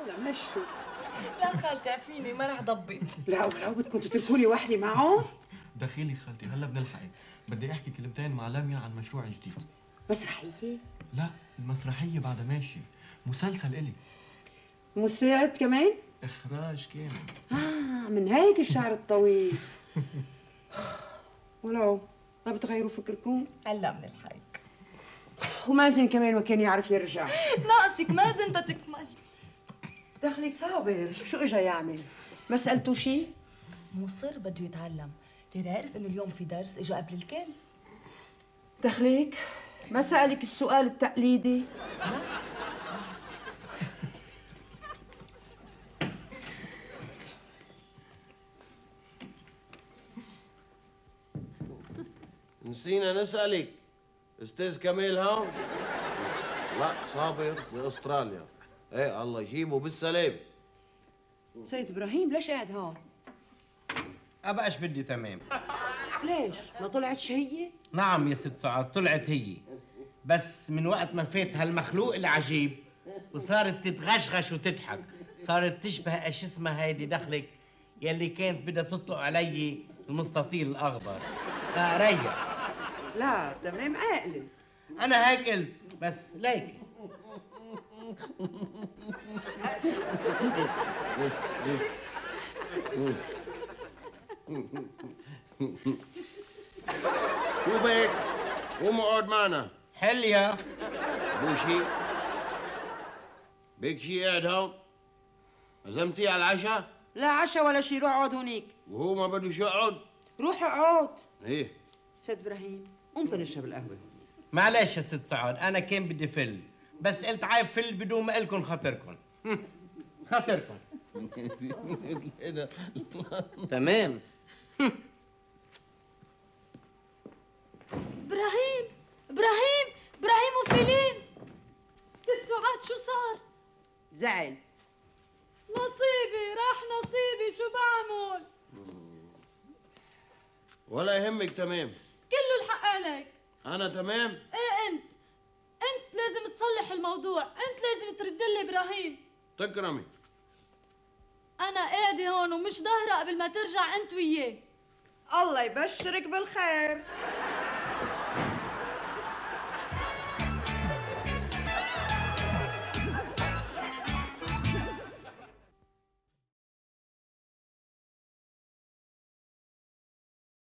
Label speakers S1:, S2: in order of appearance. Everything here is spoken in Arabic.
S1: يلا مشوا.
S2: لا خالتي عفيني ما رح ضبط.
S1: لا ولو بدكم تتركوني وحدي معهم.
S3: دخيلي خالتي هلا بنلحقك، بدي احكي كلمتين مع لميا عن مشروع جديد.
S1: مسرحية؟
S3: لا المسرحية بعدها ماشي، مسلسل إلي.
S1: مساعد كمان؟
S3: إخراج كامل.
S1: من هيك الشعر الطويل. ولو ما بتغيروا فكركم؟
S2: هلا بنلحقك.
S1: ومازن كمان ما كان يعرف يرجع.
S2: ناقصك مازن تتكمل.
S1: دخلك صابر، شو اجا يعمل؟ ما سألتوا شي؟
S2: مصر بده يتعلم، ترى عارف انه اليوم في درس اجا قبل الكل.
S1: دخلك ما سألك السؤال التقليدي؟
S4: نسينا نسألك، استاذ كمال هون؟ لا صابر باستراليا. ايه الله يجيبه بالسلام.
S1: سيد ابراهيم ليش قاعد هون؟
S5: أبقاش بدي تمام.
S1: ليش؟ ما طلعتش هي؟
S5: نعم يا ست سعاد طلعت هي، بس من وقت ما فات هالمخلوق العجيب وصارت تتغشغش وتضحك، صارت تشبه ايش اسمها هيدي دخلك يلي كانت بدها تطلق علي المستطيل الأخضر. ريا.
S1: لا تمام عاقلة.
S5: أنا هيك قلت بس ليك.
S4: شو بك؟ قوم اقعد معنا.
S5: حليا.
S4: مو شي؟ بك شي قاعد هون؟ عزمتيه على العشاء؟
S1: لا عشاء ولا شي، روح اقعد هونيك.
S4: وهو ما بدوش يقعد؟
S1: روح اقعد.
S4: ايه
S1: سيد ابراهيم قوم تنشرب القهوة.
S5: معلش يا ست سعاد أنا كان بدي فل، بس قلت عيب فل بدون ما إلكن خاطركن. خاطركن. تمام.
S6: ابراهيم ابراهيم ابراهيم وفيلين. ست سعاد شو صار؟
S1: زعل.
S6: نصيبي راح نصيبي، شو بعمل؟
S4: ولا يهمك تمام.
S6: كله الحق عليك.
S4: انا تمام؟
S6: ايه انت لازم تصلح الموضوع، انت لازم ترد لي ابراهيم.
S4: تكرمي.
S6: انا قاعده هون ومش ظاهره قبل ما ترجع انت وياه.
S1: الله يبشرك بالخير.